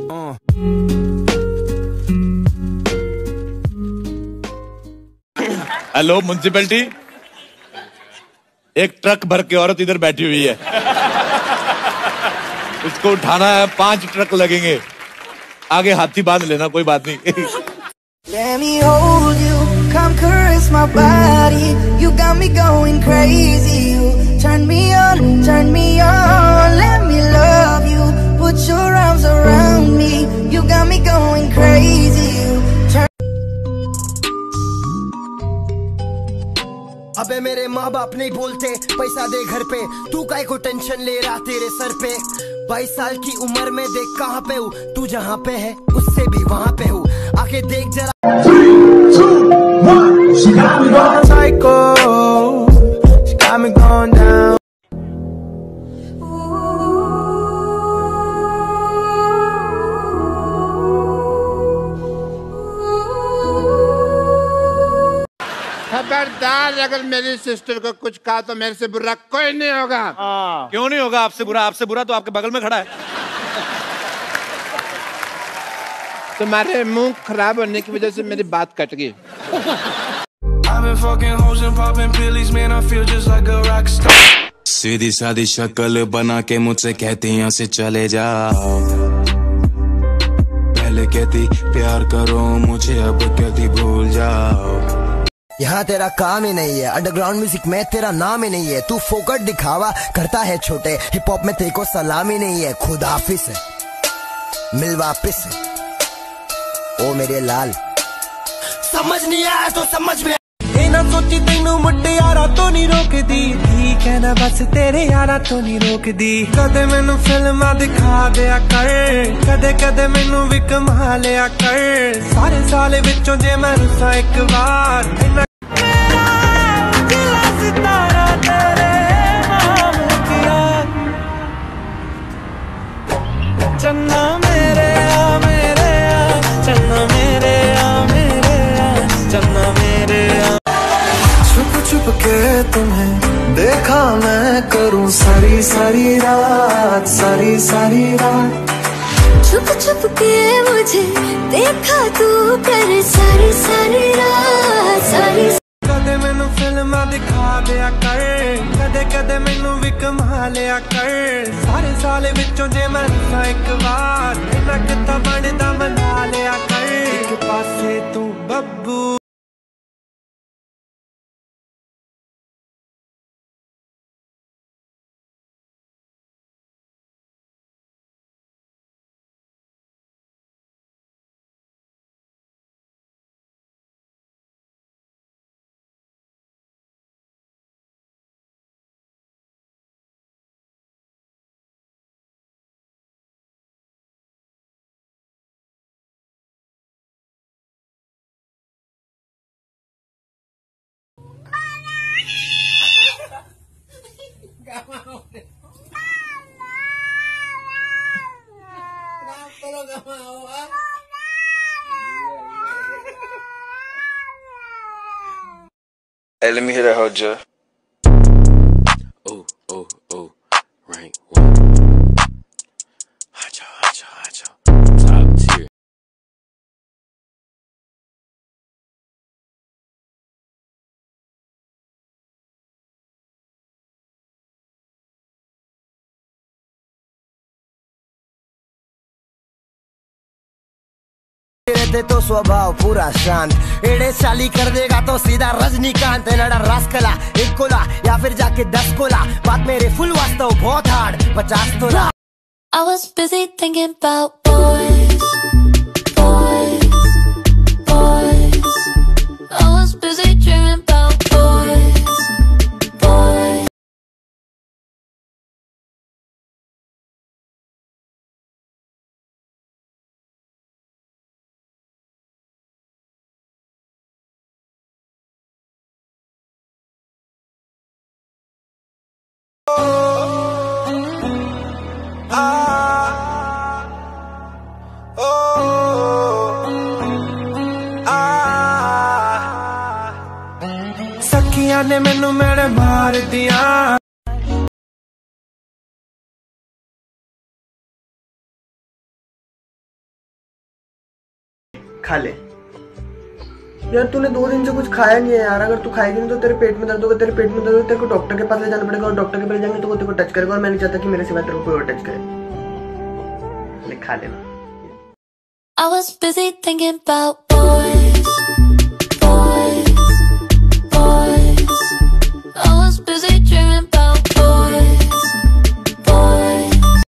Hello municipality, एक truck भर के औरत इधर बैठी हुई है, इसको उठाना है, 5 ट्रक लगेंगे, आगे हाथी बांध लेना, कोई बात नहीं। Let me hold you, come caress my body. You got me going crazy. You turn me on, turn me on. Let me love you, put your arms around me. You got me going crazy. You turn. अबे मेरे माँ बाप नहीं बोलते पैसा दे घर पे, तू काहे को टेंशन ले रहा तेरे सर पे। 22 साल की उम्र में देख कहाँ पे हूँ, तू जहाँ पे है उससे भी वहाँ पे हूँ, आके देख जरा। 3, 2, 1, she got me going psycho, she got me going down. खबरदार, अगर मेरी सिस्टर को कुछ कहा तो मेरे से बुरा कोई नहीं होगा। क्यों नहीं होगा आपसे बुरा? आपसे बुरा तो आपके बगल में खड़ा है। तुम्हारे मुंह खराब होने की वजह से मेरी बात कट गई। सीधी सादी शक्ल बना के मुझसे कहती यहाँ से चले जाओ, पहले कहती प्यार करो मुझे, अब कहती भूल जाओ। यहाँ तेरा काम ही नहीं है, अंडरग्राउंड म्यूजिक में तेरा नाम ही नहीं है, तू फोकट दिखावा करता है छोटे, हिप हॉप में तेरे को सलाम ही नहीं है। खुद हाफिज है, मिल वापिस है ओ मेरे लाल। समझ नहीं आया तो समझ में ना सोची तेनू मुंडे यारा तो नहीं रोकदी, ठीक है ना बस तेरे यारा तो नहीं रोकदी। कदे मैनू फिल्मां दिखा दिया कर, कदे कदे मैनू भी कमा लिया कर, सारे साल विचों जे मैं रुसा एक बार। सितारा तेरे नाम किया, चन्ना मेरे आ मेरे आ, चन्ना मेरे आ मेरे आ, चन्ना मेरे आ। छुप छुप के तुम्हें देखा मैं करूं सारी सारी रात, सारी सारी रात। छुप छुप के मुझे देखा तू कर सारी सारी रात, सारी। कदे मैनू फिल्मां दिखा दिया कर, कदे कदे मैनू भी कमा लिया कर, सारे साल विचों जे मैं रुसा एक बार, इन्ना किता बनदा मना लिया कर। एक पासे तू Babbu Hey, let me hear that, Hoja. Oh, oh, oh, rank 1. Hacha, hacha, hacha. Top tier. तेरे तो स्वभाव पूरा शांत, एड़े चाली कर देगा तो सीधा रजनीकांत। लड़ा रास्कला 1 कोला या फिर जाके 10 कोला, बात मेरे फुल वास्तव बहुत हार्ड 50 तोला। I was busy thinking about boys, boys, boys. I was busy dreaming about boys, boys. सखियां ने मैनू मेरे मार दिया। खा ले यार, तूने 2 दिन से कुछ खाया नहीं है यार। अगर तू खाएगी नहीं तो तेरे पेट में दर्द होगा, तेरे पेट में दर्द होगा, तेरे को डॉक्टर के पास ले जाना पड़ेगा, और डॉक्टर के पास जाएंगे तो वो तेरे को टच करेगा, और मैं नहीं चाहता कि मेरे सिवा तेरे को कोई और टच करे। ले खा लेना। I was busy thinking about boys, boys, boys. I was busy dreaming about boys, boys.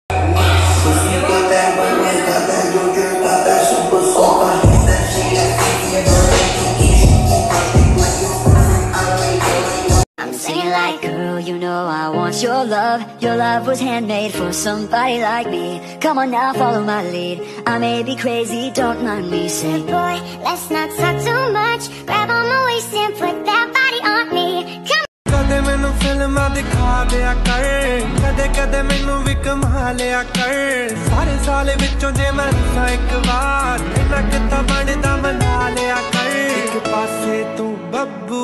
I'm singing like, girl, you know I want your love. Your love was handmade for somebody like me. Come on now, follow my lead. I may be crazy, don't mind me. Say, boy, let's not talk too much. Grab on my waist and put that body on me. Come कदे मैनू फिल्मां दिखा दिया कर, कदे कदे मैनू भी कमा लिया कर। सारे साल विचों जे मैं एक बार इन्ना किता बनदा मना लिया कर। एक पासे तू Babbu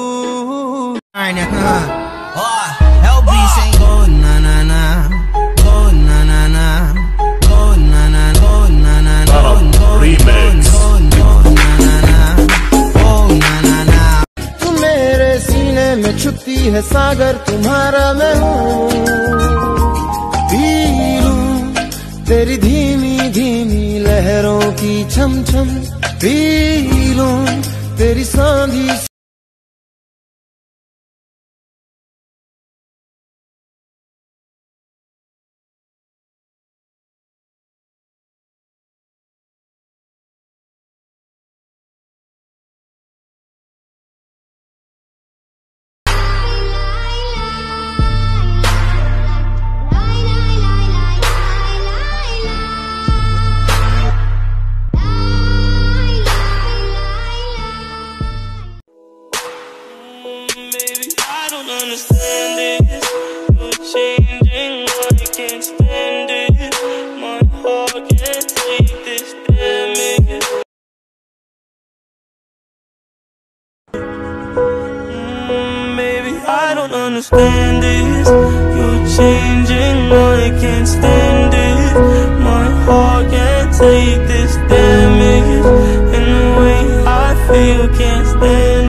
LB saying go na na na, go na na na, go na na, go na na na, remix, go na na na, go na na na. तू मेरे सीने में छुपती है सागर, तुम्हारा मैं हूँ। पी लूं तेरी धीमी धीमी लहरों की छम छम, पी लूं तेरी सांधी। Understand this, you're changing, I can't stand it. My heart can't take this damage. Baby, I don't understand this, you're changing, I can't stand it. My heart can't take this damage, and the way I feel can't stand.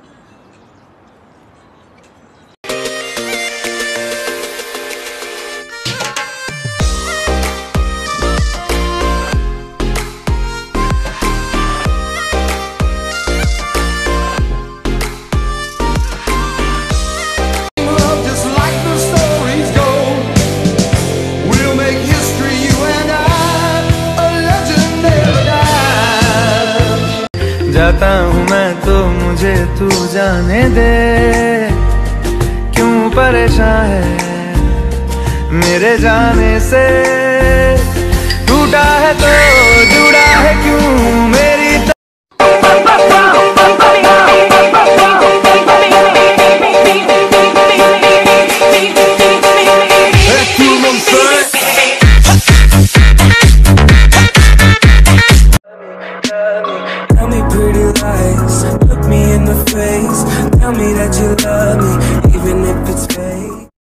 जाता हूँ मैं तो मुझे तू जाने दे, क्यों परेशान है मेरे जाने से। टूटा है तो जुड़ा है क्यों मेरी